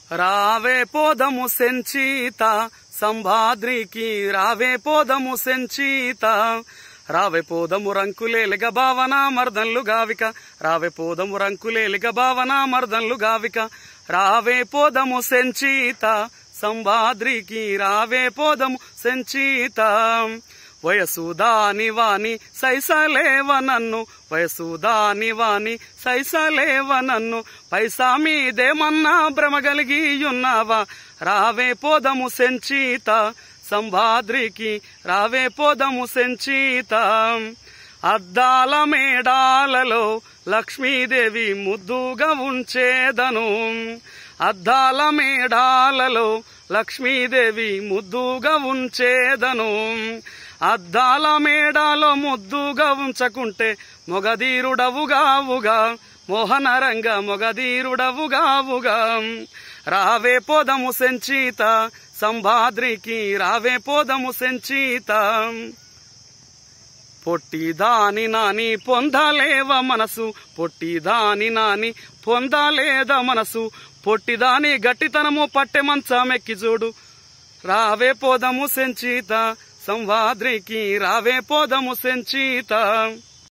రావే పోదము సెంచీత సంభాద్రికి రావే పోదము సెంచీత రావే పోదము రంకులేలిగ భావన మర్దన్లు గావిక రావే పోదము రంకులేలిగ భావన మర్దన్లు గావిక రావే పోదము సెంచీత సంభాద్రికి రావే పోదము సెంచీత వయసుదాని వాణి సైసలేవ నన్ను వయసుదాని వాణి సైసలేవ నన్ను పైసా మీదేమన్నా భ్రమగలిగి ఉన్నావా రావే పోదము సెంచీత సంభాద్రికి రావే పోదము సెంచీత అద్దాల మేడాలలో లక్ష్మీదేవి ముద్దుగా ఉంచేదను అద్దాల మేడాలలో లక్ష్మీదేవి ముద్దుగా ఉంచేదను అద్దాల మేడాలో ముద్దుగా ఉంచకుంటే మొగధీరుడవుగావుగా మోహనరంగ మొగధీరుడవుగావుగా రావే పోదము సెంచీత సంభాద్రికి రావే పోదము సెంచీత పొట్టిదాని నాని పొందలేవ మనసు పొట్టిదాని నాని పొందలేద మనసు పొట్టిదాని గట్టితనము పట్టె మంచమెక్కి చూడు రావే పోదము సెంచీత సంభాద్రికి రావే పోదము సెంచీత